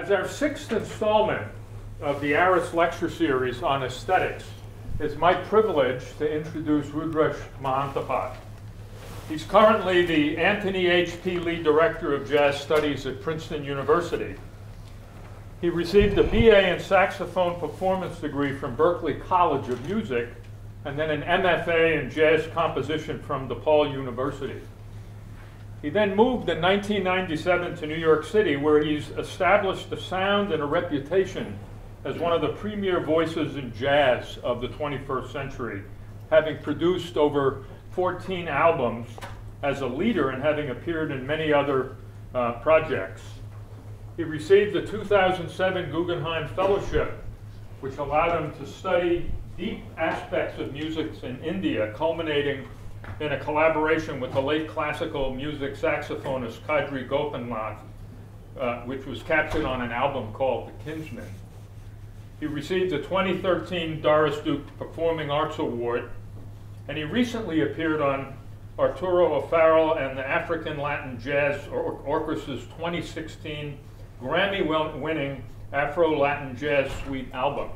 As our sixth installment of the Aris lecture series on aesthetics, it's my privilege to introduce Rudresh Mahanthappa. He's currently the Anthony H.P. Lee Director of Jazz Studies at Princeton University. He received a BA in saxophone performance degree from Berklee College of Music, and then an MFA in jazz composition from DePaul University. He then moved in 1997 to New York City, where he's established a sound and a reputation as one of the premier voices in jazz of the 21st century, having produced over 14 albums as a leader and having appeared in many other projects. He received the 2007 Guggenheim Fellowship, which allowed him to study deep aspects of music in India, culminating in a collaboration with the late classical music saxophonist Kadri Gopinath, which was captured on an album called The Kinsman. He received the 2013 Doris Duke Performing Arts Award, and he recently appeared on Arturo O'Farrell and the African Latin Jazz Orchestra's 2016 Grammy-winning Afro-Latin Jazz Suite album.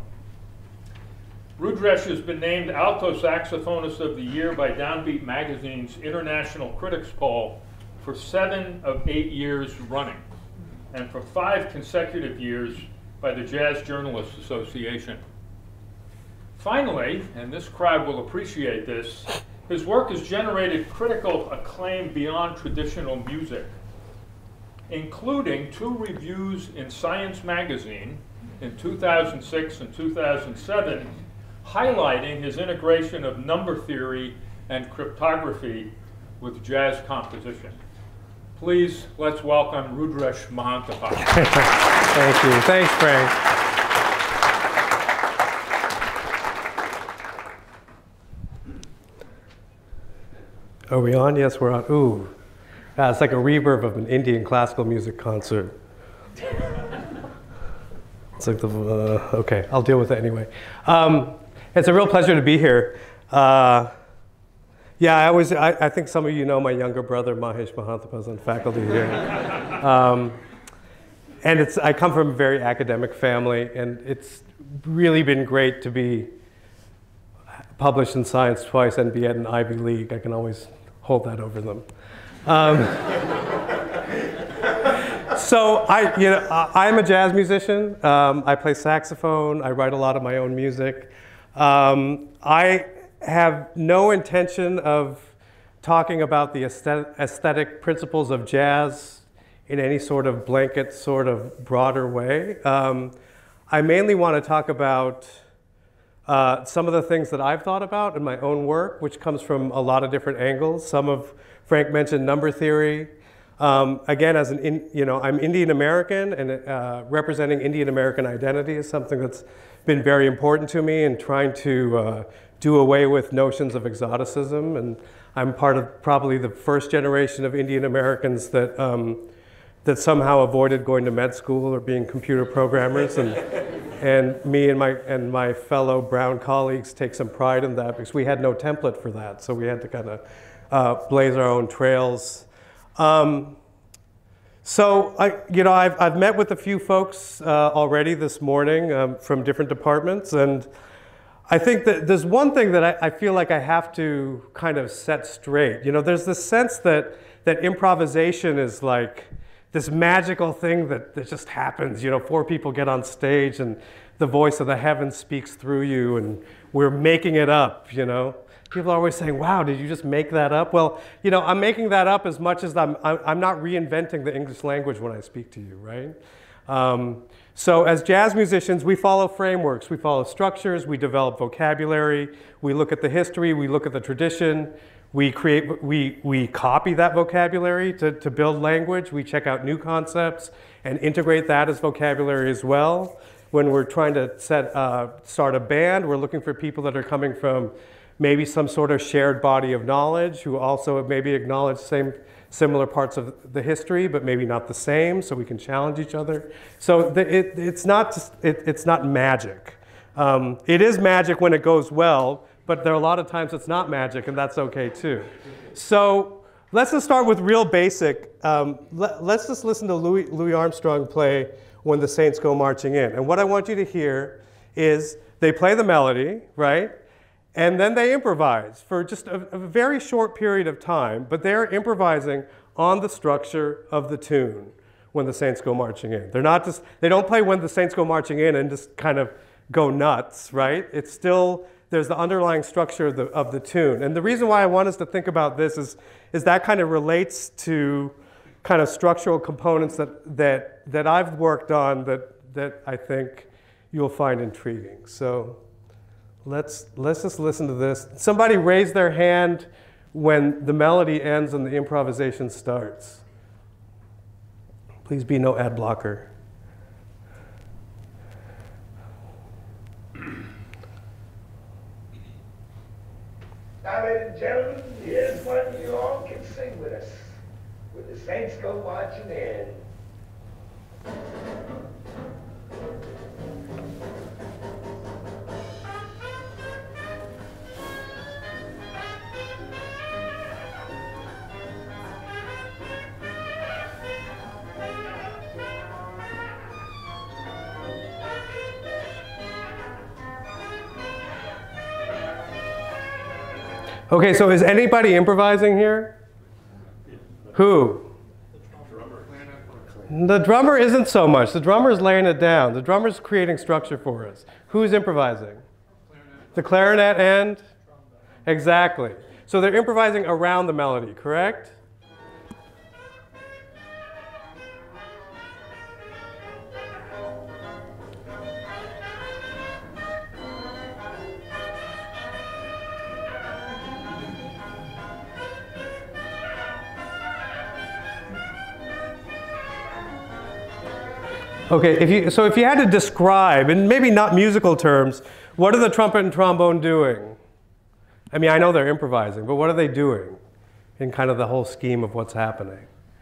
Rudresh has been named Alto Saxophonist of the Year by Downbeat Magazine's International Critics Poll for 7 of 8 years running, and for 5 consecutive years by the Jazz Journalists Association. Finally, and this crowd will appreciate this, his work has generated critical acclaim beyond traditional music, including 2 reviews in Science magazine in 2006 and 2007, highlighting his integration of number theory and cryptography with jazz composition. Please, let's welcome Rudresh Mahanthappa. Thank you. Thanks, Frank. Are we on? Yes, we're on. Ooh, it's like a reverb of an Indian classical music concert. It's like the, okay, I'll deal with it anyway. It's a real pleasure to be here. Yeah, I think some of you know my younger brother, Mahesh Mahanthappa, is on faculty here. And I come from a very academic family, and it's really been great to be published in Science twice and be at an Ivy League. I can always hold that over them. So I'm a jazz musician. I play saxophone. I write a lot of my own music. I have no intention of talking about the aesthetic principles of jazz in any sort of blanket, sort of broader way. I mainly want to talk about some of the things that I've thought about in my own work, which comes from a lot of different angles. Some of Frank mentioned number theory. Again, as I'm Indian American, and representing Indian American identity is something that's been very important to me, and trying to do away with notions of exoticism. And I'm part of probably the first generation of Indian Americans that that somehow avoided going to med school or being computer programmers. And me and my fellow brown colleagues take some pride in that, because we had no template for that. So we had to kind of blaze our own trails. So I've met with a few folks already this morning from different departments, and I think that there's one thing that I feel like I have to kind of set straight. There's this sense that improvisation is like this magical thing that just happens. 4 people get on stage and the voice of the heavens speaks through you, and we're making it up. People are always saying, wow, did you just make that up? Well, I'm making that up as much as I'm not reinventing the English language when I speak to you, right? So as jazz musicians, we follow frameworks, we follow structures, we develop vocabulary, we look at the history, we look at the tradition, we copy that vocabulary to build language, we check out new concepts and integrate that as vocabulary as well. When we're trying to start a band, we're looking for people that are coming from maybe some sort of shared body of knowledge, who also maybe acknowledge similar parts of the history, but maybe not the same, so we can challenge each other. So it's not magic. It is magic when it goes well, but there are a lot of times it's not magic, and that's okay too. So let's just start with real basic. Let's just listen to Louis Armstrong play When the Saints Go Marching In. And what I want you to hear is they play the melody, right? And then they improvise for just a very short period of time, but they're improvising on the structure of the tune, When the Saints Go Marching In. They don't play When the Saints Go Marching In and just kind of go nuts, right? It's still, there's the underlying structure of the tune. And the reason why I want us to think about this is that kind of relates to kind of structural components that I've worked on that I think you'll find intriguing. So let's just listen to this. Somebody raise their hand when the melody ends and the improvisation starts. Please be no ad blocker. Now, ladies and gentlemen, here's one you all can sing with us. When the Saints Go Marching In. Okay, so is anybody improvising here? Who? The drummer isn't so much. The drummer's laying it down. The drummer's creating structure for us. Who's improvising? The clarinet and? Exactly. So they're improvising around the melody, correct? Okay, if you had to describe, and maybe not musical terms, what are the trumpet and trombone doing? I mean, I know they're improvising, but what are they doing in kind of the whole scheme of what's happening?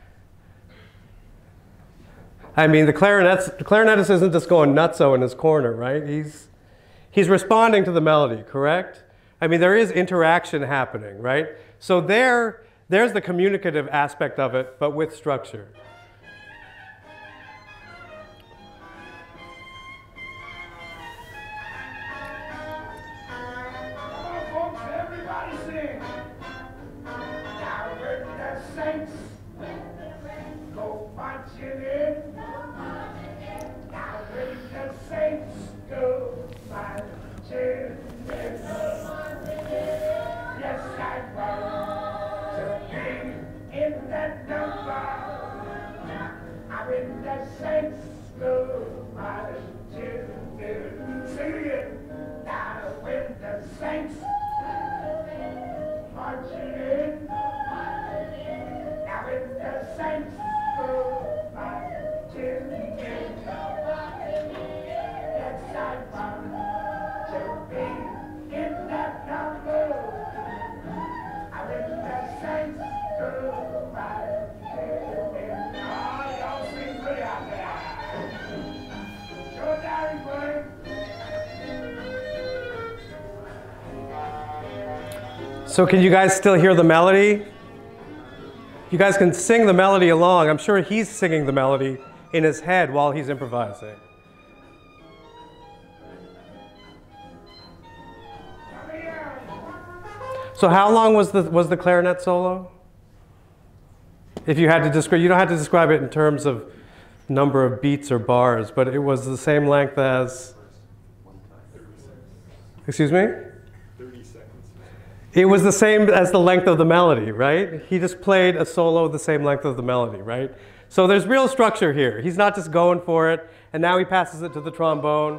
I mean, the clarinetist isn't just going nutso in his corner, right? He's responding to the melody, correct? I mean, there is interaction happening, right? So there's the communicative aspect of it, but with structure. So can you guys still hear the melody? You guys can sing the melody along. I'm sure he's singing the melody in his head while he's improvising. So how long was the clarinet solo? If you had to describe, you don't have to describe it in terms of number of beats or bars, but it was the same length as, excuse me? 30 seconds. It was the same as the length of the melody, right? He just played a solo the same length of the melody, right? So there's real structure here. He's not just going for it, and now he passes it to the trombone.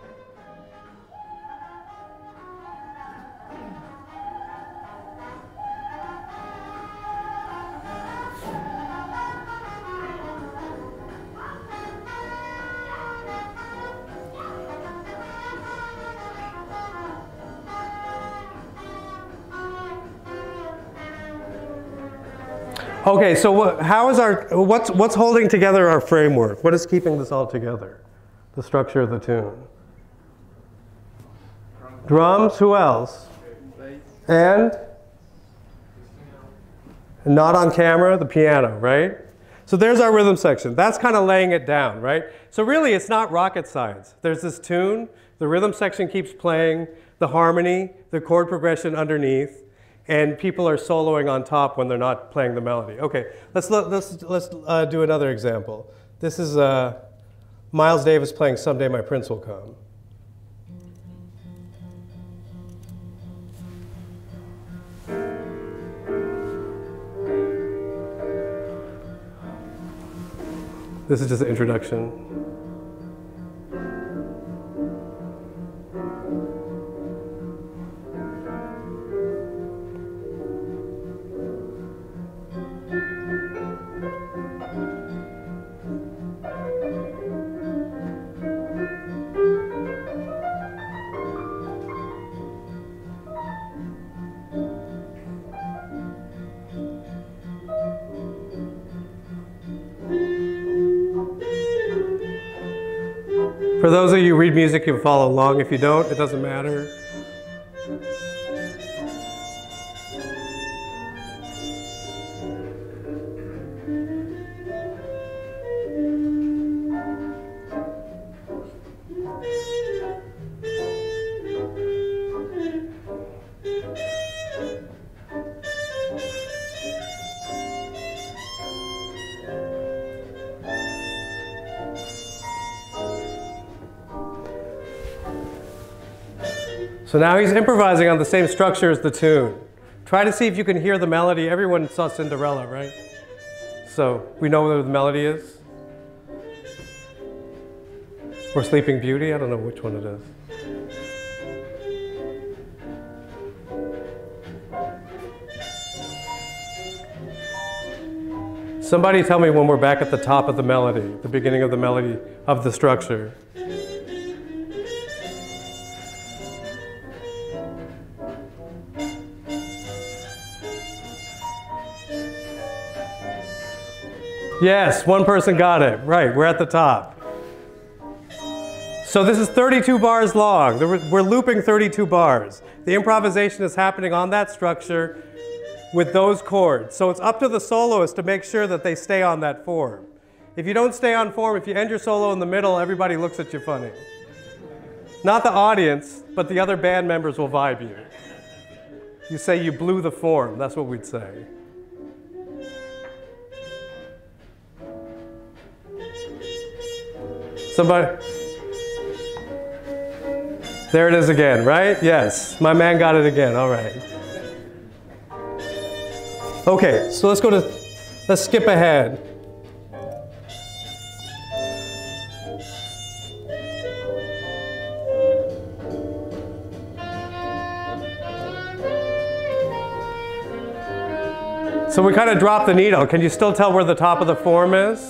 Okay, so how is what's holding together our framework? What is keeping this all together? The structure of the tune. Drums, who else? And Not on camera, the piano, right? So there's our rhythm section. That's kind of laying it down, right? So really, it's not rocket science. There's this tune, the rhythm section keeps playing, the harmony, the chord progression underneath, and people are soloing on top when they're not playing the melody. Okay, let's do another example. This is Miles Davis playing Someday My Prince Will Come. This is just an introduction. For those of you who read music, you can follow along. If you don't, it doesn't matter. So now he's improvising on the same structure as the tune. Try to see if you can hear the melody. Everyone saw Cinderella, right? So we know where the melody is. Or Sleeping Beauty, I don't know which one it is. Somebody tell me when we're back at the top of the melody, the beginning of the melody of the structure. Yes, one person got it. Right, we're at the top. So this is 32 bars long. We're looping 32 bars. The improvisation is happening on that structure with those chords. So it's up to the soloist to make sure that they stay on that form. If you don't stay on form, if you end your solo in the middle, everybody looks at you funny. Not the audience, but the other band members will vibe you. You say you blew the form. That's what we'd say. Somebody? There it is again, right? Yes, my man got it again, all right. Okay, so let's skip ahead. So we kind of dropped the needle. Can you still tell where the top of the form is?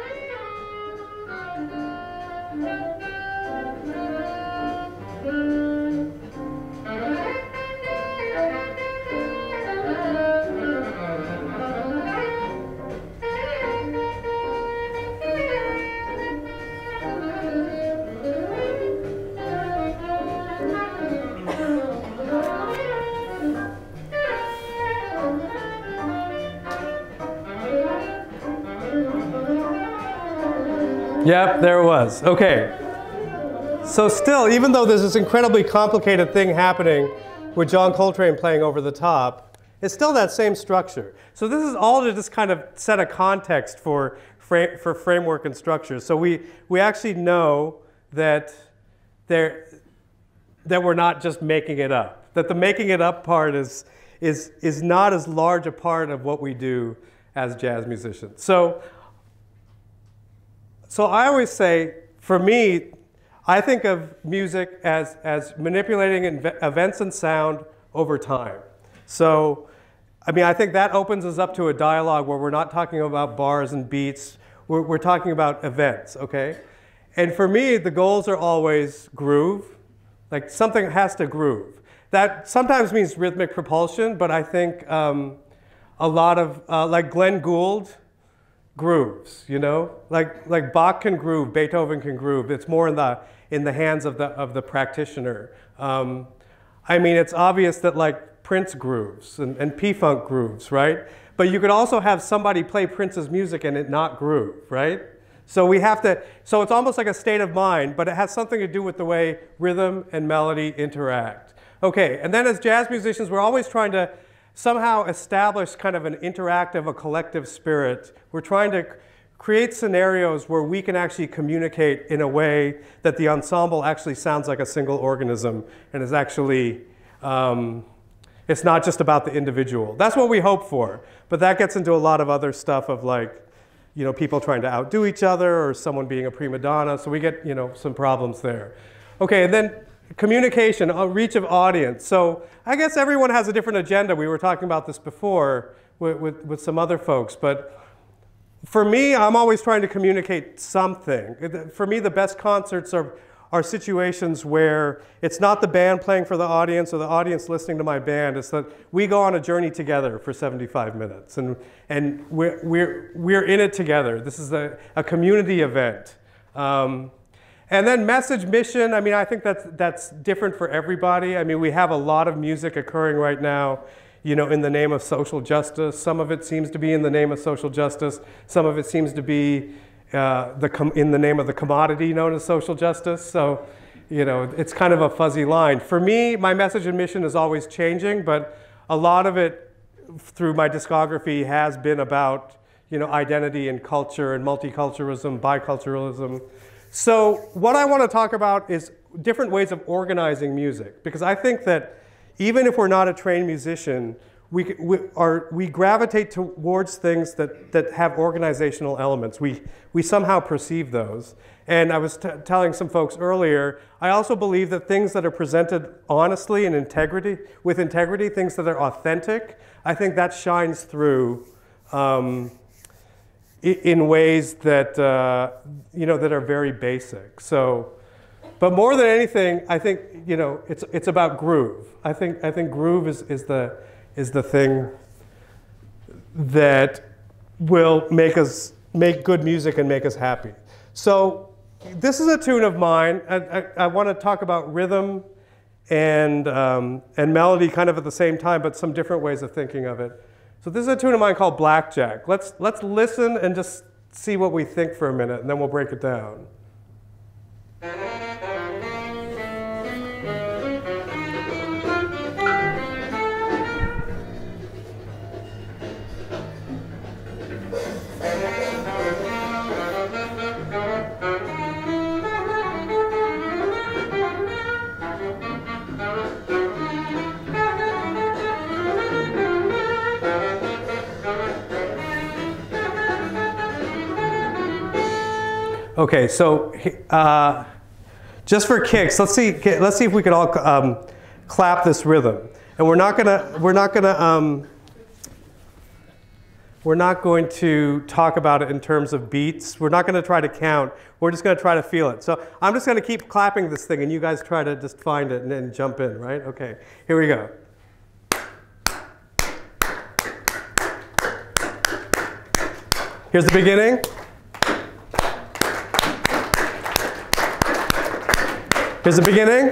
Yep, there it was. Okay. So still, even though there's this incredibly complicated thing happening with John Coltrane playing over the top, it's still that same structure. So this is all to just kind of set a context for framework and structure. So we actually know that we're not just making it up. That the making it up part is not as large a part of what we do as jazz musicians. So I always say, for me, I think of music as manipulating events and sound over time. So, I mean, I think that opens us up to a dialogue where we're not talking about bars and beats. We're talking about events, okay? And for me, the goals are always groove. Like, something has to groove. That sometimes means rhythmic propulsion, but I think a lot of, like Glenn Gould, grooves, you know, like Bach can groove, Beethoven can groove. It's more in the hands of the practitioner. I mean, it's obvious that like Prince grooves and P-Funk grooves, right? but you could also have somebody play Prince's music and it not groove, right? So we have to, so it's almost like a state of mind, but it has something to do with the way rhythm and melody interact. Okay, and then as jazz musicians, we're always trying to somehow establish kind of an interactive, a collective spirit. We're trying to create scenarios where we can actually communicate in a way that the ensemble actually sounds like a single organism and is actually, it's not just about the individual. That's what we hope for, but that gets into a lot of other stuff of like, you know, people trying to outdo each other or someone being a prima donna, so we get, you know, some problems there. Okay, and then communication, reach of audience. So I guess everyone has a different agenda. We were talking about this before with some other folks, but for me, I'm always trying to communicate something. For me, the best concerts are situations where it's not the band playing for the audience or the audience listening to my band. It's that we go on a journey together for 75 minutes, and we're in it together. This is a community event. And then message, mission, I mean, I think that's different for everybody. I mean, we have a lot of music occurring right now, you know, in the name of social justice. Some of it seems to be in the name of social justice. Some of it seems to be in the name of the commodity known as social justice. So, you know, it's kind of a fuzzy line. For me, my message and mission is always changing, but a lot of it through my discography has been about, you know, identity and culture and multiculturalism, biculturalism. So what I want to talk about is different ways of organizing music, because I think that even if we're not a trained musician, we gravitate towards things that have organizational elements. We somehow perceive those. And I was telling some folks earlier, I also believe that things that are presented honestly and with integrity, things that are authentic, I think that shines through in ways that, you know, that are very basic. So, but more than anything, I think, you know, it's about groove. I think groove is the thing that will make good music and make us happy. So this is a tune of mine. I want to talk about rhythm and melody kind of at the same time, but some different ways of thinking of it. So this is a tune of mine called Blackjack. Let's listen and just see what we think for a minute, and then we'll break it down. Okay, so just for kicks, let's see if we can all clap this rhythm. And we're not going to talk about it in terms of beats. We're not going to try to count. We're just going to try to feel it. So I'm just going to keep clapping this thing, and you guys try to just find it and then jump in, right? Okay, here we go. Here's the beginning. Here's the beginning.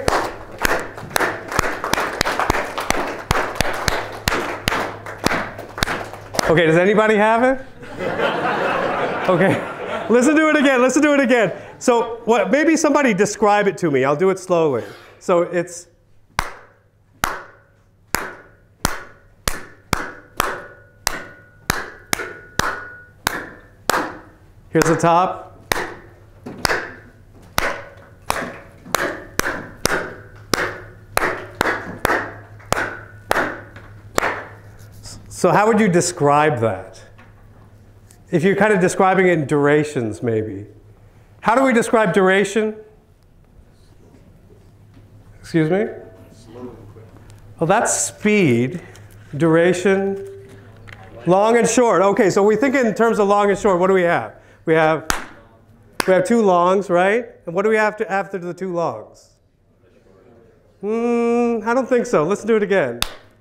Okay, does anybody have it? Okay, listen to it again, listen to it again. So maybe somebody describe it to me. I'll do it slowly. So it's... Here's the top. So how would you describe that? If you're kind of describing it in durations, maybe. How do we describe duration? Excuse me? Well, that's speed. Duration. Long and short. Okay, so we think in terms of long and short. What do we have? We have two longs, right? And what do we have after the two longs? I don't think so. Let's do it again.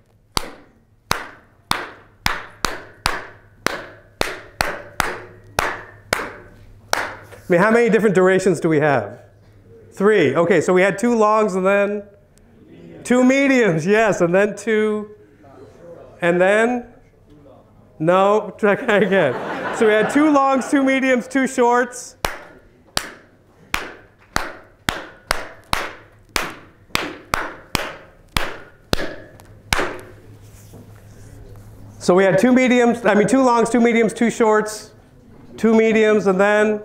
I mean, how many different durations do we have? 3. Okay, so we had 2 longs and then 2 mediums, yes, and then 2, and then No, try again. So we had 2 longs, 2 mediums, 2 shorts. So we had 2 longs, 2 mediums, 2 shorts, 2 mediums, and then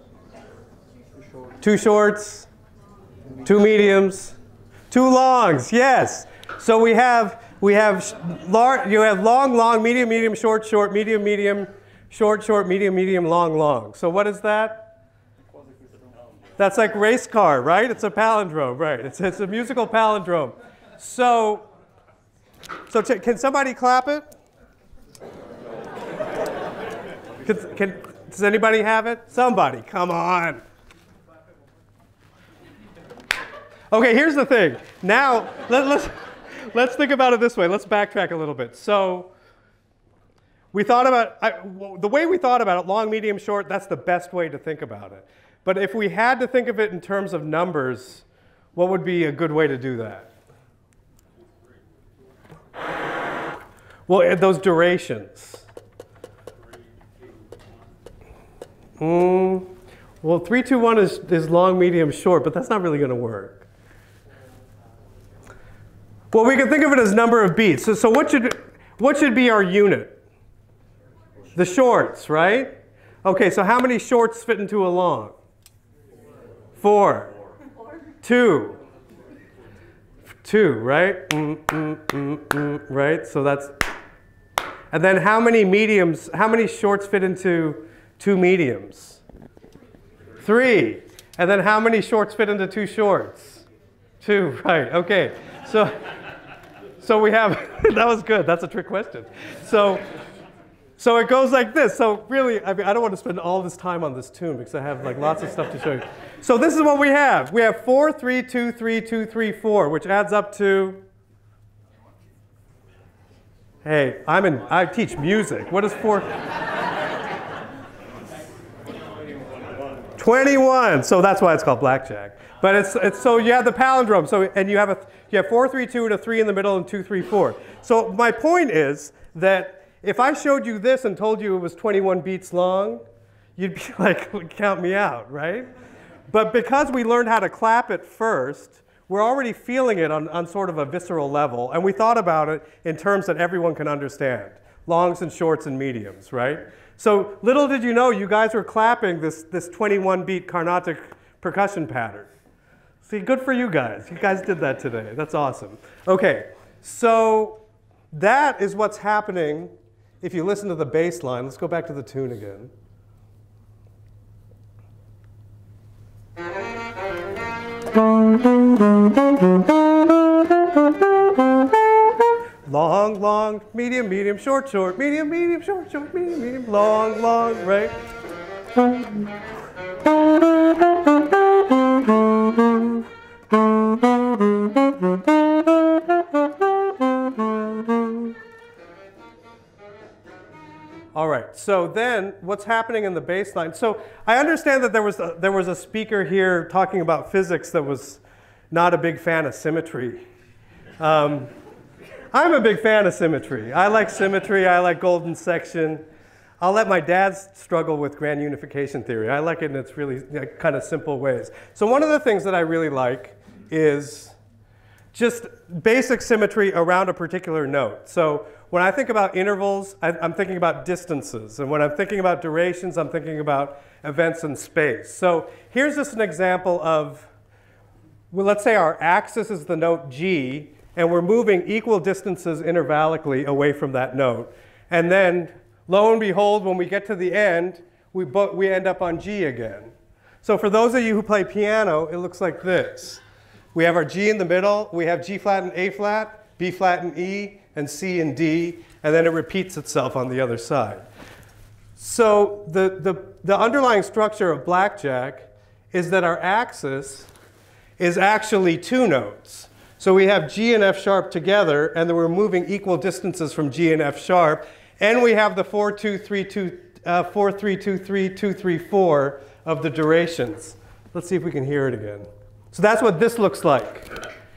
2 shorts, 2 mediums, 2 longs. Yes. So you have long, long, medium, medium, short, short, medium, medium, short, short, medium, medium, long, long. So what is that? That's like race car, right? It's a palindrome, right? It's a musical palindrome. So can somebody clap it? Does anybody have it? Somebody, come on. Okay, here's the thing. Now, let's think about it this way. Let's backtrack a little bit. So we thought about, the way we thought about it, long, medium, short, that's the best way to think about it. But if we had to think of it in terms of numbers, what would be a good way to do that? Well, those durations. Well, 3, 2, 1 is long, medium, short, but that's not really going to work. Well, we can think of it as number of beats. So what should be our unit? The shorts, right? Okay, so how many shorts fit into a long? 4. 2. 2, right? Right? So that's, and then how many shorts fit into 2 mediums? 3. And then how many shorts fit into 2 shorts? 2, right, okay. So we have, that was good, that's a trick question. So it goes like this. So really, I mean, I don't want to spend all this time on this tune because I have like lots of stuff to show you. So this is what we have. We have 4, 3, 2, 3, 2, 3, 4, which adds up to, hey, I teach music. What is 4? 21. So that's why it's called blackjack. But it's so you have the palindrome. So and you have 4, 3, 2, and a 3 in the middle, and 2, 3, 4. So my point is that if I showed you this and told you it was 21 beats long, you'd be like, count me out, right? But because we learned how to clap it first, we're already feeling it on sort of a visceral level, and we thought about it in terms that everyone can understand. Longs and shorts and mediums, right? So little did you know, you guys were clapping this 21 beat Carnatic percussion pattern. See, good for you guys. You guys did that today. That's awesome. Okay, so that is what's happening if you listen to the bass line. Let's go back to the tune again. Long, long, medium, medium, short, short, medium, medium, short, short, medium, medium, long, long, right? All right, so then what's happening in the bass line? So I understand that there was a speaker here talking about physics that was not a big fan of symmetry. I'm a big fan of symmetry. I like symmetry, I like golden section. I'll let my dad struggle with grand unification theory. I like it in its really kind of simple ways. So one of the things that I really like is just basic symmetry around a particular note. So when I think about intervals, I'm thinking about distances. And when I'm thinking about durations, I'm thinking about events in space. So here's just an example of, well, let's say our axis is the note G, and we're moving equal distances intervallically away from that note. And then, lo and behold, when we get to the end, we end up on G again. So for those of you who play piano, it looks like this. We have our G in the middle, we have G flat and A flat, B flat and E, and C and D, and then it repeats itself on the other side. So the underlying structure of blackjack is that our axis is actually 2 notes. So we have G and F sharp together, and then we're moving equal distances from G and F sharp, and we have the 4, 2, 3, 2, 4, 3, 2, 3, 2, 3, 4 of the durations. Let's see if we can hear it again. So that's what this looks like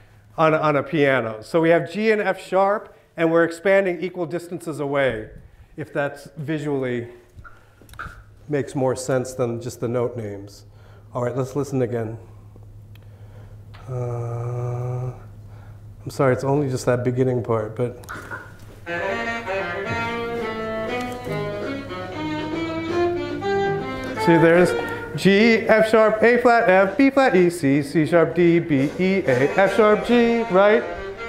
on a piano. So we have G and F sharp, and we're expanding equal distances away. if that's visually makes more sense than just the note names. All right, let's listen again. I'm sorry, it's only just that beginning part, but. See, there's G, F sharp, A flat, F, B flat, E, C, C sharp, D, B, E, A, F sharp, G, right?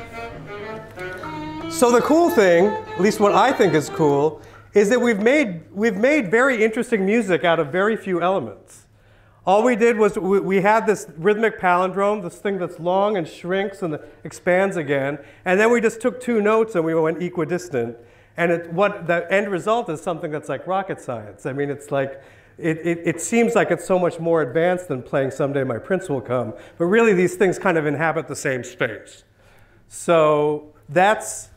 So the cool thing, at least what I think is cool, is that we've made very interesting music out of very few elements. All we did was we had this rhythmic palindrome, this thing that's long and shrinks and expands again, and then we just took two notes and we went equidistant. And what the end result is something that's like rocket science. I mean, it's like, it seems like it's so much more advanced than playing Someday My Prince Will Come, but really these things kind of inhabit the same space. So that's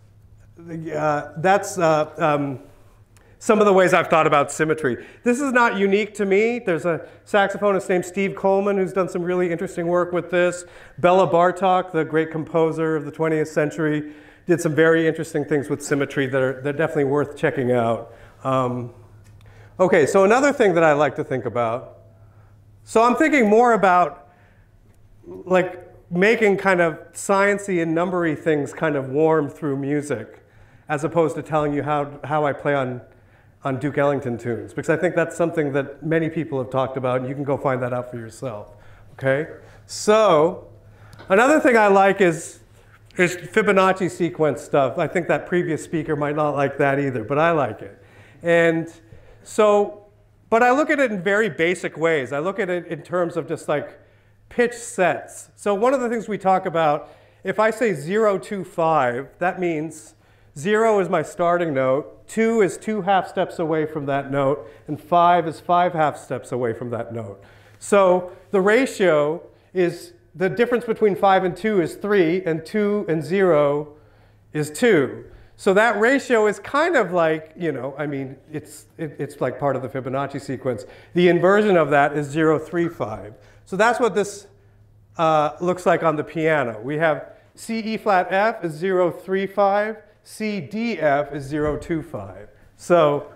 some of the ways I've thought about symmetry. This is not unique to me. There's a saxophonist named Steve Coleman who's done some really interesting work with this. Bela Bartok, the great composer of the 20th century, did some very interesting things with symmetry that are definitely worth checking out. Okay, so another thing that I like to think about. So I'm thinking more about like making kind of sciencey and numbery things kind of warm through music, as opposed to telling you how I play on Duke Ellington tunes, because I think that's something that many people have talked about, and you can go find that out for yourself. Okay? So another thing I like is Fibonacci sequence stuff. I think that previous speaker might not like that either, but I like it. And so, but I look at it in very basic ways. I look at it in terms of just like pitch sets. So one of the things we talk about, if I say 0, 2, 5, that means 0 is my starting note, 2 is 2 half steps away from that note, and 5 is 5 half steps away from that note. So the ratio is, the difference between 5 and 2 is 3, and 2 and 0 is 2. So that ratio is kind of like, you know, I mean, it's like part of the Fibonacci sequence. The inversion of that is 0, 3, 5. So that's what this looks like on the piano. We have C, E flat, F is 0, 3, 5. C, D, F is 0, 2, 5. So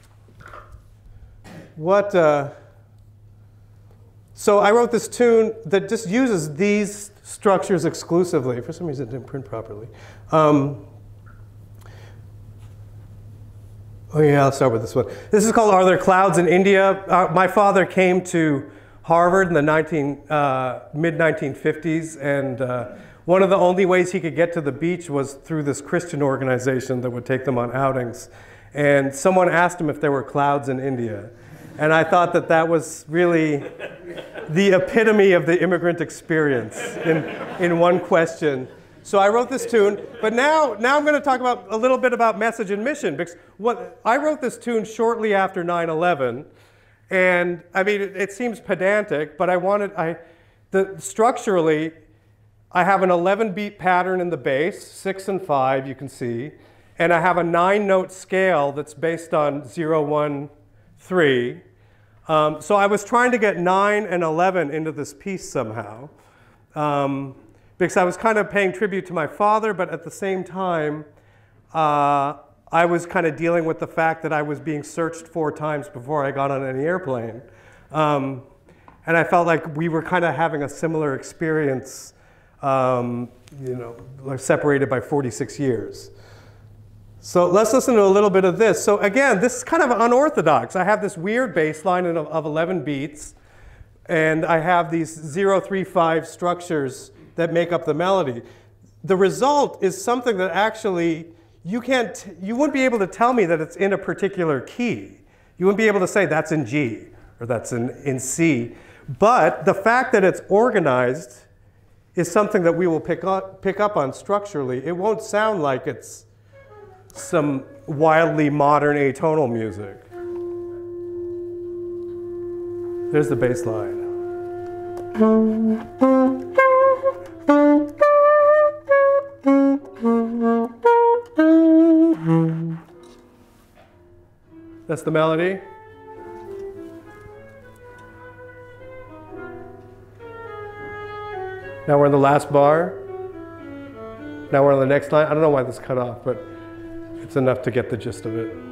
what, so I wrote this tune that just uses these structures exclusively. For some reason it didn't print properly. Oh yeah, I'll start with this one. This is called Are There Clouds in India? My father came to Harvard in the mid-1950s, and one of the only ways he could get to the beach was through this Christian organization that would take them on outings. And someone asked him if there were clouds in India. And I thought that that was really the epitome of the immigrant experience in one question. So I wrote this tune, but now I'm going to talk about a little bit about message and mission, because I wrote this tune shortly after 9/11, and I mean it seems pedantic, but structurally I have an 11-beat pattern in the bass, 6 and 5 you can see, and I have a 9-note scale that's based on 0, 1, 3. So I was trying to get 9 and 11 into this piece somehow. Because I was kind of paying tribute to my father, but at the same time, I was kind of dealing with the fact that I was being searched 4 times before I got on any airplane. And I felt like we were kind of having a similar experience, you know, like separated by 46 years. So let's listen to a little bit of this. So again, this is kind of unorthodox. I have this weird bass line of 11 beats, and I have these 0, 3, 5 structures that make up the melody. The result is something that actually you wouldn't be able to tell me that it's in a particular key. You wouldn't be able to say that's in G or that's in C. But the fact that it's organized is something that we will pick up on structurally. It won't sound like it's some wildly modern atonal music. There's the bass line. That's the melody. Now we're on the last bar. Now we're on the next line. I don't know why this cut off, but It's enough to get the gist of it.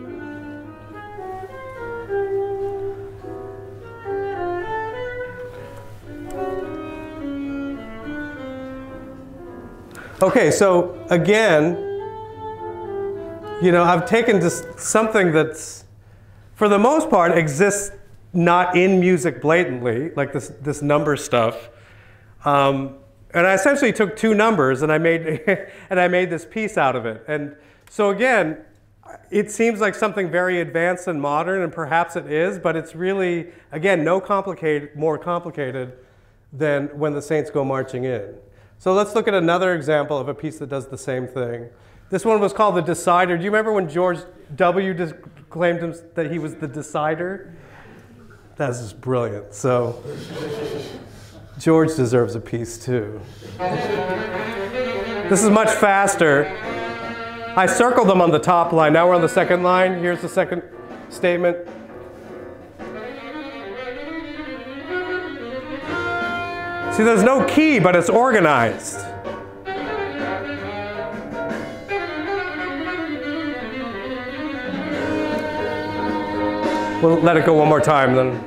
Okay, so again, you know, I've taken just something that's, for the most part, exists not in music blatantly, like this number stuff. And I essentially took two numbers and I made and I made this piece out of it. And so again, it seems like something very advanced and modern, and perhaps it is, but it's really, again, more complicated than When the Saints Go Marching In. So let's look at another example of a piece that does the same thing. This one was called The Decider. Do you remember when George W. claimed him that he was the decider? That's just brilliant. So George deserves a piece too. This is much faster. I circled them on the top line. Now we're on the second line. Here's the second statement. See, there's no key, but it's organized. We'll let it go one more time then.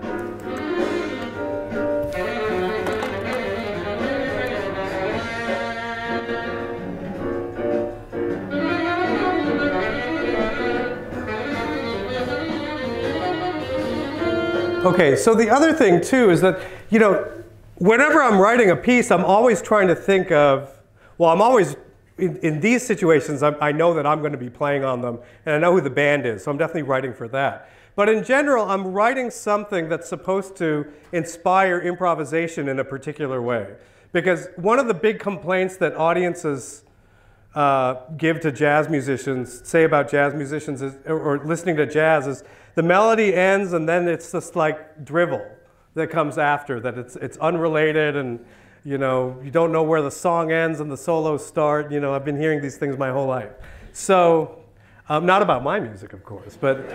Okay, so the other thing too is that, you know, whenever I'm writing a piece, I'm always trying to think of, well, I'm always, in these situations, I know that I'm going to be playing on them, and I know who the band is, so I'm definitely writing for that. But in general, I'm writing something that's supposed to inspire improvisation in a particular way. Because one of the big complaints that audiences give to jazz musicians, say about jazz musicians, or listening to jazz, is the melody ends and then it's just like drivel that comes after, that it's unrelated, and you know, you don't know where the song ends and the solos start. You know, I've been hearing these things my whole life. So, not about my music, of course, but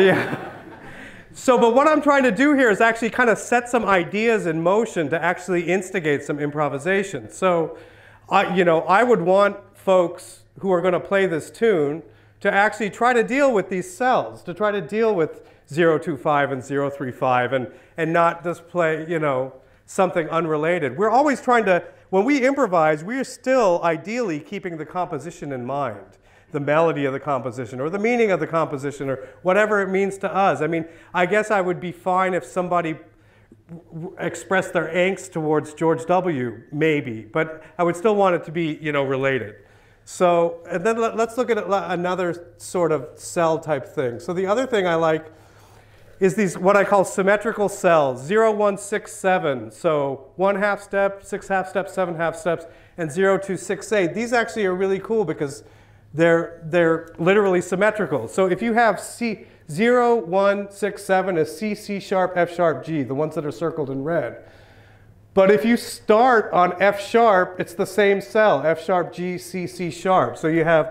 but what I'm trying to do here is actually kind of set some ideas in motion to actually instigate some improvisation. So, you know, I would want folks who are going to play this tune to actually try to deal with these cells, to try to deal with 025 and 035, and not just play, you know, something unrelated. We're always trying to, when we improvise, we are still ideally keeping the composition in mind, the melody of the composition, or the meaning of the composition, or whatever it means to us. I mean, I guess I would be fine if somebody expressed their angst towards George W., maybe, but I would still want it to be, you know, related. So, and then let's look at another sort of cell type thing. So the other thing I like is these, what I call symmetrical cells, 0, 1, 6, 7. So 1 half step, 6 half steps, 7 half steps, and 0, 2, 6, 8. These actually are really cool because they're literally symmetrical. So if you have 0, 1, 6, 7 is C, C sharp, F sharp, G, the ones that are circled in red. But if you start on F sharp, it's the same cell, F sharp, G, C, C sharp. So you have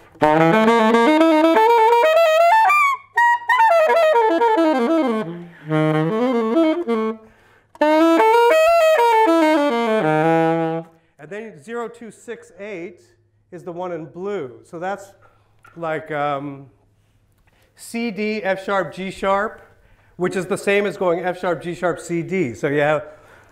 and then 0, 2, 6, 8 is the one in blue. So that's like C, D, F sharp, G sharp, which is the same as going F sharp, G sharp, C, D. So you have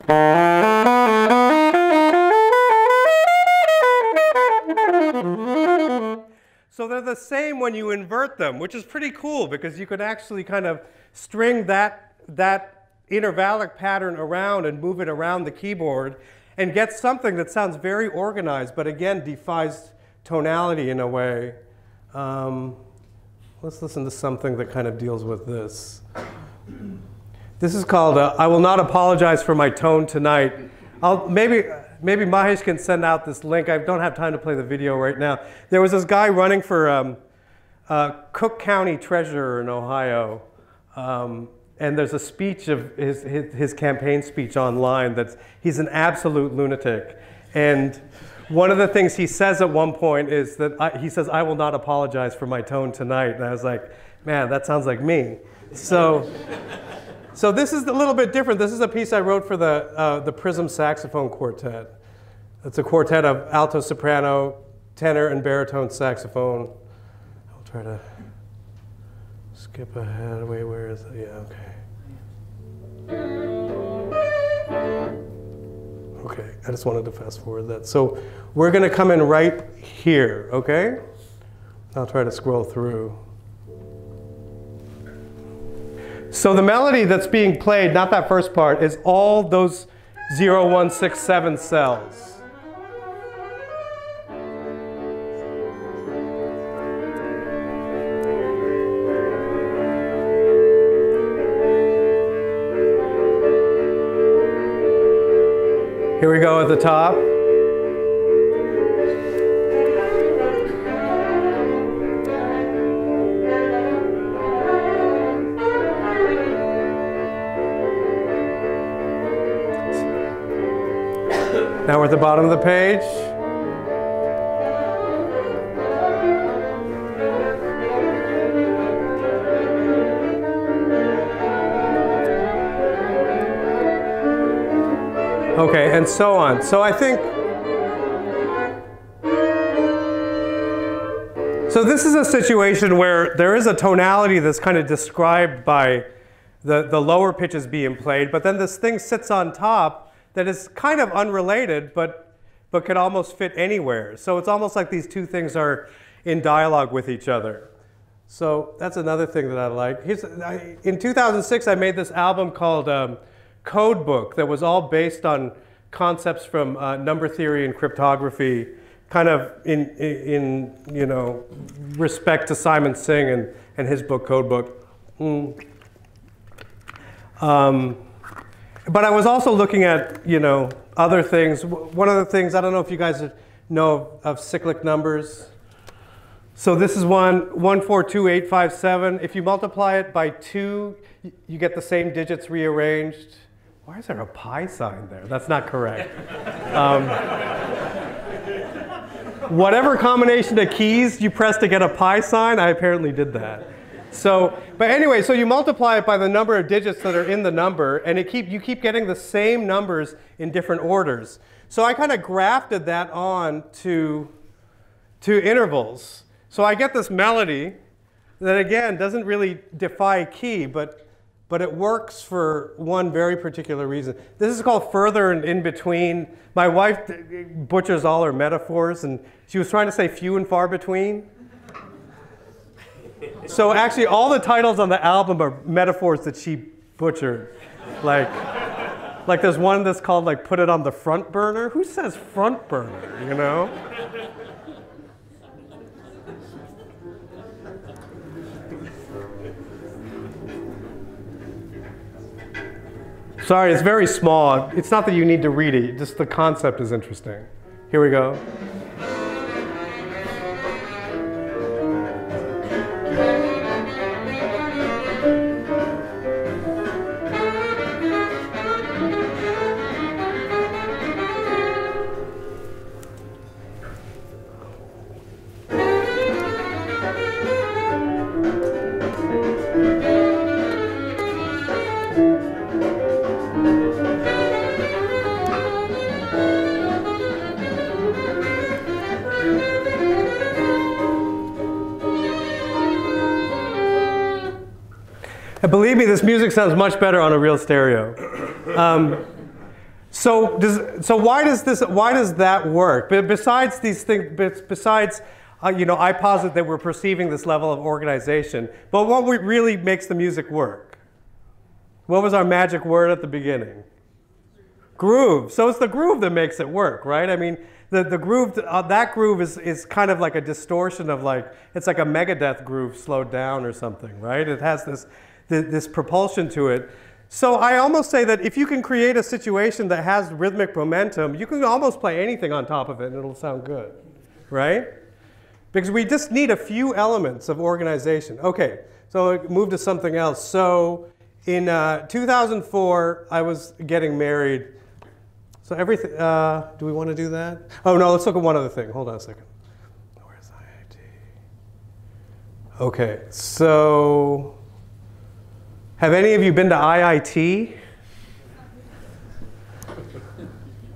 so they're the same when you invert them, which is pretty cool because you could actually kind of string that intervallic pattern around and move it around the keyboard and get something that sounds very organized, but again defies tonality in a way. Let's listen to something that kind of deals with this. This is called I Will Not Apologize for My Tone Tonight. Maybe Mahesh can send out this link. I don't have time to play the video right now. There was this guy running for Cook County Treasurer in Ohio. And there's a speech of his campaign speech online that's, he's an absolute lunatic. And one of the things he says at one point is that he says, "I will not apologize for my tone tonight." And I was like, man, that sounds like me. So this is a little bit different. This is a piece I wrote for the Prism Saxophone Quartet. It's a quartet of alto, soprano, tenor, and baritone saxophone. try to skip ahead. Wait, where is it? Yeah, okay. Okay, I just wanted to fast forward that. So we're going to come in right here, okay? I'll try to scroll through. So the melody that's being played, not that first part, is all those 0, 1, 6, 7 cells. Here we go at the top. Now we're at the bottom of the page. Okay, and so on. So I think, so this is a situation where there is a tonality that's kind of described by the lower pitches being played, but then this thing sits on top that is kind of unrelated, but could almost fit anywhere. So it's almost like these two things are in dialogue with each other. So that's another thing that I like. In 2006, I made this album called Code Book that was all based on concepts from number theory and cryptography, kind of in you know, respect to Simon Singh and his book Code Book. But I was also looking at, you know, other things. One of the things, I don't know if you guys know of cyclic numbers. So this is 142857. If you multiply it by 2, you get the same digits rearranged. Why is there a pi sign there? That's not correct. Whatever combination of keys you press to get a pi sign, I apparently did that. So, but anyway, so you multiply it by the number of digits that are in the number, and you keep getting the same numbers in different orders. So I kind of grafted that on to intervals. So I get this melody that, again, doesn't really defy key, but it works for one very particular reason. This is called further and in between. My wife butchers all her metaphors, and she was trying to say few and far between. So actually, all the titles on the album are metaphors that she butchered. Like there's one that's called like "Put It on the Front Burner." Who says front burner? You know. Sorry, it's very small. It's not that you need to read it. Just the concept is interesting. Here we go. And believe me, this music sounds much better on a real stereo. So why does that work? But besides these things, you know, I posit that we're perceiving this level of organization. But what really makes the music work? What was our magic word at the beginning? Groove. So it's the groove that makes it work, right? I mean, the groove, that groove is kind of like a distortion of like, it's like a Megadeth groove slowed down or something, right? It has this propulsion to it. So I almost say that if you can create a situation that has rhythmic momentum, you can almost play anything on top of it and it'll sound good, right? Because we just need a few elements of organization. Okay, so move to something else. So in 2004, I was getting married. So everything, do we want to do that? Oh no, let's look at one other thing. Hold on a second. Where's IIT? Okay, so have any of you been to IIT?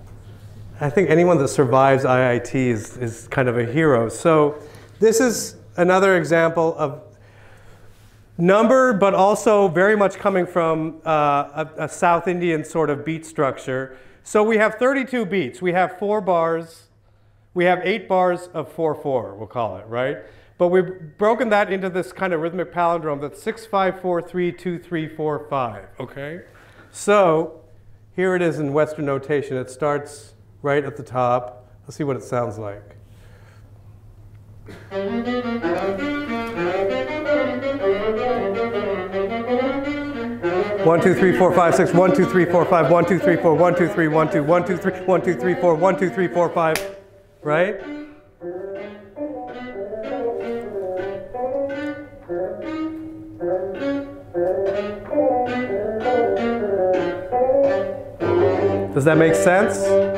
I think anyone that survives IIT is kind of a hero. So this is another example of number, but also very much coming from a South Indian sort of beat structure. So we have 32 beats. We have 4 bars. We have 8 bars of 4/4, we'll call it, right? But we've broken that into this kind of rhythmic palindrome that's 6, 5, 4, 3, 2, 3, 4, 5, okay? So here it is in Western notation. It starts right at the top. Let's see what it sounds like. 1, 2, 3, 4, 5, 6, 1, 2, 3, 4, 5, 1, 2, 3, 4, 1, 2, 3, 1, 2, 1, 2, 3, 1, 2, 3, 4, 1, 2, 3, 4, 5, right? Does that make sense?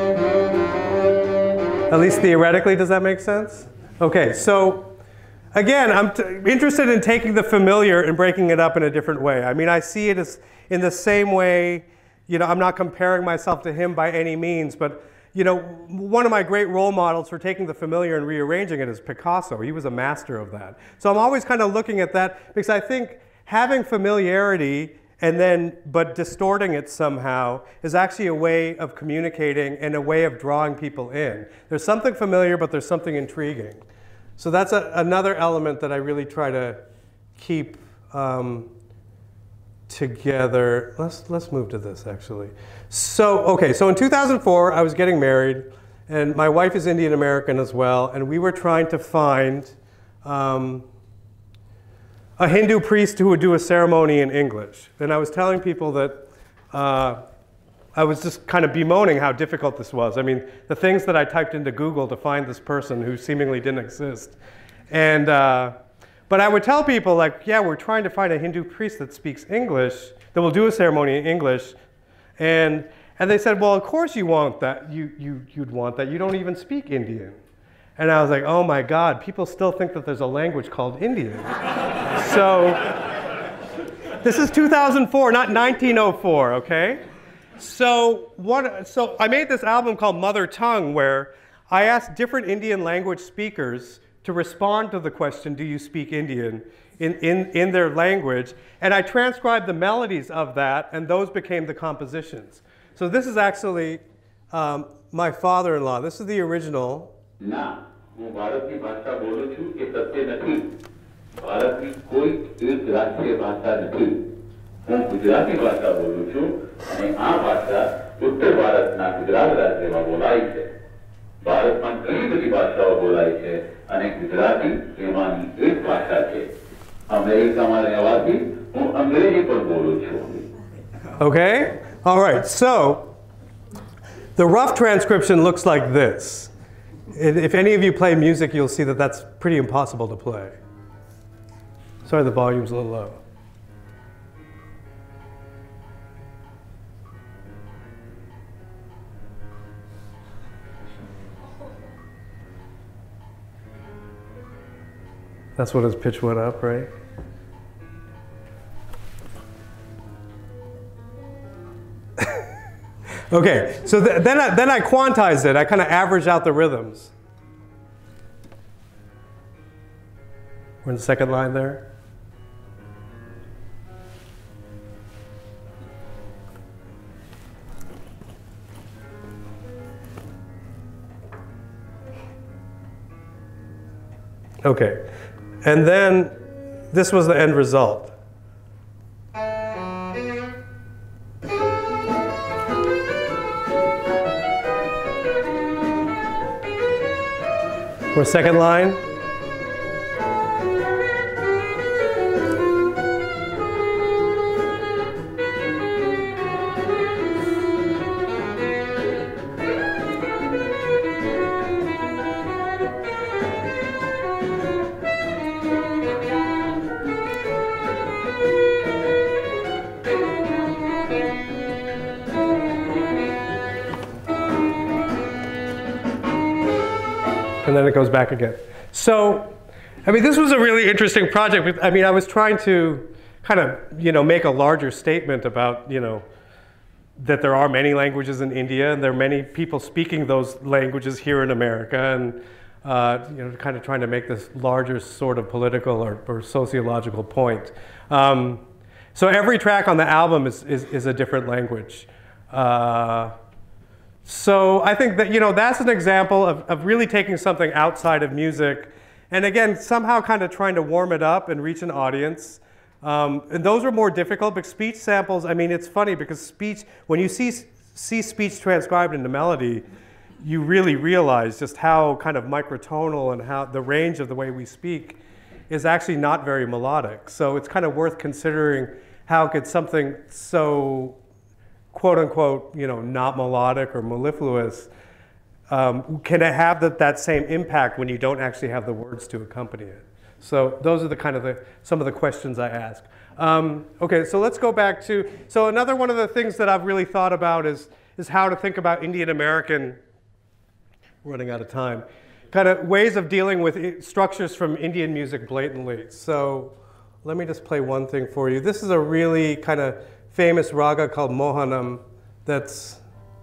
At least theoretically, does that make sense? Okay, so again, I'm interested in taking the familiar and breaking it up in a different way. I mean, I see it as in the same way, you know, I'm not comparing myself to him by any means, but you know, one of my great role models for taking the familiar and rearranging it is Picasso. He was a master of that. So I'm always kind of looking at that because I think having familiarity and then, but distorting it somehow is actually a way of communicating and a way of drawing people in. There's something familiar, but there's something intriguing. So that's another element that I really try to keep together. Let's move to this actually. So, okay, so in 2004, I was getting married, and my wife is Indian American as well, and we were trying to find a Hindu priest who would do a ceremony in English. And I was telling people that I was just kind of bemoaning how difficult this was. I mean, the things that I typed into Google to find this person who seemingly didn't exist. And, but I would tell people, like, yeah, we're trying to find a Hindu priest that speaks English, that will do a ceremony in English. And they said, well, of course you want that. You'd want that. You don't even speak Indian. And I was like, oh my God, people still think that there's a language called Indian. So this is 2004, not 1904, okay? So I made this album called Mother Tongue, where I asked different Indian language speakers to respond to the question, do you speak Indian, in their language. And I transcribed the melodies of that, and those became the compositions. So this is actually my father-in-law. This is the original. Okay? All right, so the rough transcription looks like this. If any of you play music, you'll see that that's pretty impossible to play. Sorry, the volume's a little low. That's what his pitch went up, right? Okay, so then I quantized it. I kind of averaged out the rhythms. We're in the second line there. Okay, and then this was the end result. For second line. And then it goes back again. So, I mean, this was a really interesting project. I mean, I was trying to kind of, you know, make a larger statement about, you know, that there are many languages in India, and there are many people speaking those languages here in America. kind of trying to make this larger sort of political or sociological point. So every track on the album is a different language. So I think that, that's an example of really taking something outside of music and again, somehow kind of trying to warm it up and reach an audience. And those are more difficult, but speech samples, I mean, it's funny because speech, when you see speech transcribed into melody, you really realize just how kind of microtonal and how the range of the way we speak is actually not very melodic. So it's kind of worth considering how could something so quote unquote, not melodic or mellifluous, can it have that same impact when you don't actually have the words to accompany it? So those are some of the questions I ask. Okay, so let's go back to, so another one of the things that I've really thought about is how to think about Indian American, running out of time, kind of ways of dealing with structures from Indian music blatantly. So let me just play one thing for you. This is a really kind of famous raga called Mohanam that's,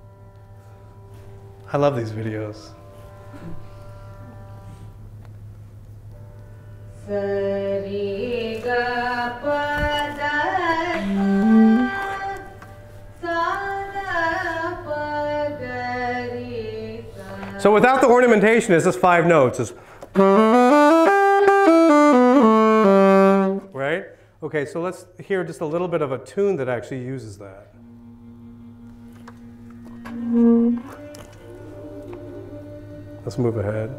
I love these videos. So without the ornamentation, it's just 5 notes. It's right? Okay, so let's hear just a little bit of a tune that actually uses that. Let's move ahead.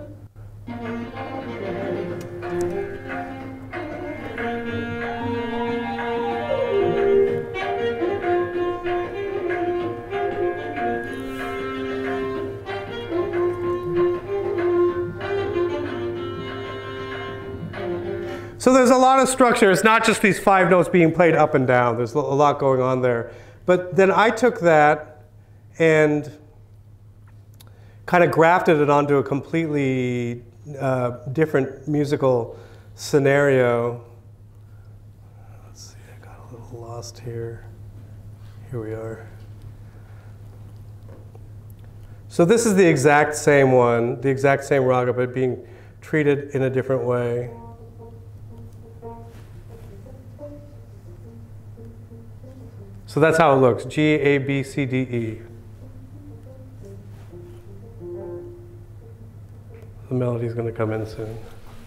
So there's a lot of structure. It's not just these 5 notes being played up and down. There's a lot going on there. But then I took that and kind of grafted it onto a completely different musical scenario. Let's see, I got a little lost here. Here we are. So this is the exact same one, the exact same raga, but being treated in a different way. So that's how it looks, G, A, B, C, D, E. The melody's going to come in soon.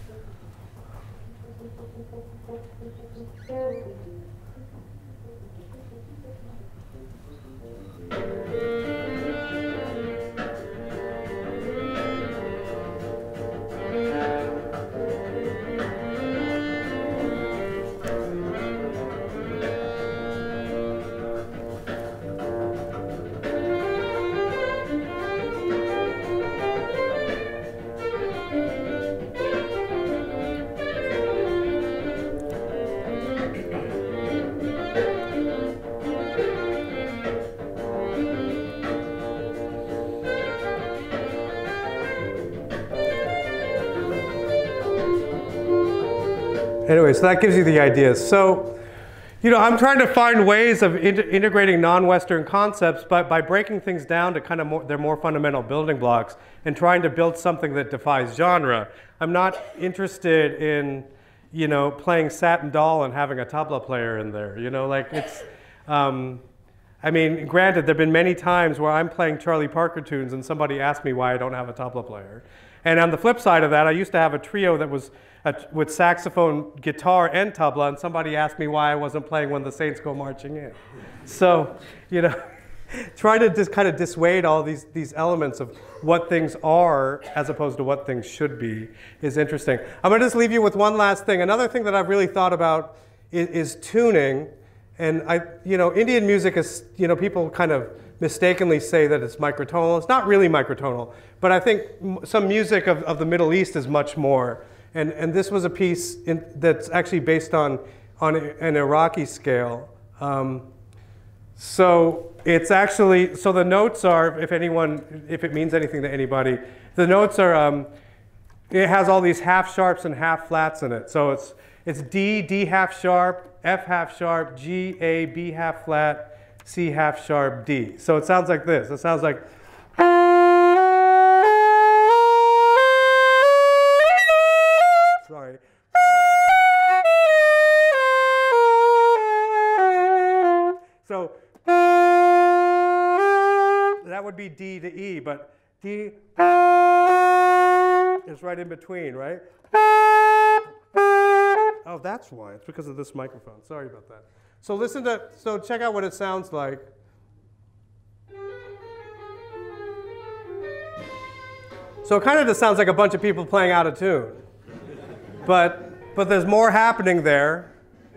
Anyway, so that gives you the idea. So, I'm trying to find ways of integrating non-Western concepts by breaking things down to kind of their more fundamental building blocks and trying to build something that defies genre. I'm not interested in, playing Satin Doll and having a tabla player in there. Like it's, I mean, granted, there have been many times where I'm playing Charlie Parker tunes and somebody asked me why I don't have a tabla player. And on the flip side of that, I used to have a trio that was with saxophone, guitar, and tabla, and somebody asked me why I wasn't playing When the Saints Go Marching In. So, try to just kind of dissuade all these elements of what things are as opposed to what things should be is interesting. I'm going to just leave you with one last thing. Another thing that I've really thought about is tuning. And Indian music is, people kind of mistakenly say that it's microtonal. It's not really microtonal, but I think some music of the Middle East is much more. And this was a piece that's actually based on an Iraqi scale. So it's actually, so the notes are, if it means anything to anybody, the notes are, it has all these half sharps and half flats in it. So it's D, D half sharp, F half sharp, G, A, B half flat, C half sharp, D. So it sounds like this. It sounds like, would be D to E, but D is right in between, right? Oh, that's why. It's because of this microphone. Sorry about that. So so check out what it sounds like. So it kind of just sounds like a bunch of people playing out of tune. But there's more happening there.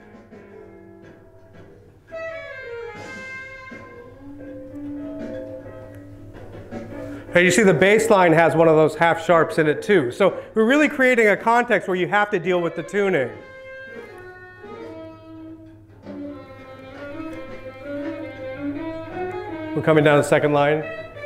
And you see the bass line has one of those half sharps in it too. So we're really creating a context where you have to deal with the tuning. We're coming down the second line.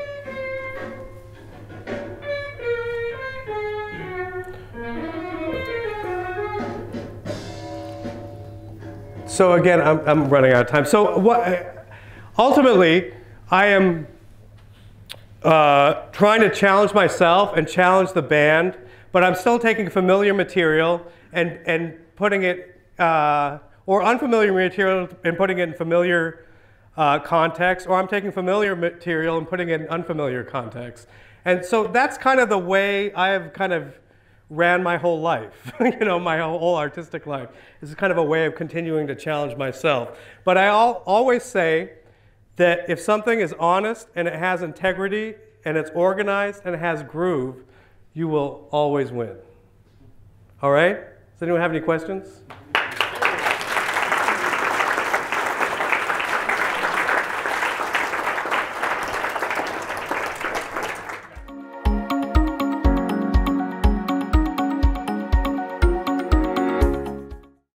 So again, I'm running out of time. So ultimately, I am trying to challenge myself and challenge the band, but I'm still taking familiar material and putting it, or unfamiliar material and putting it in familiar context, or I'm taking familiar material and putting it in unfamiliar context. And so that's kind of the way I've kind of ran my whole life, my whole artistic life. This is kind of a way of continuing to challenge myself. But I always say that if something is honest and it has integrity and it's organized and it has groove, you will always win. All right? Does anyone have any questions?